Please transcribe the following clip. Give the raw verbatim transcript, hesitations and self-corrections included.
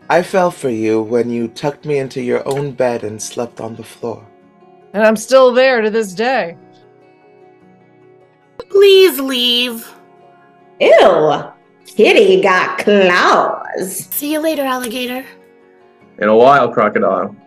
I fell for you when you tucked me into your own bed and slept on the floor. And I'm still there to this day. Please leave. Ew. Kitty got claws. See you later, alligator. In a while, crocodile.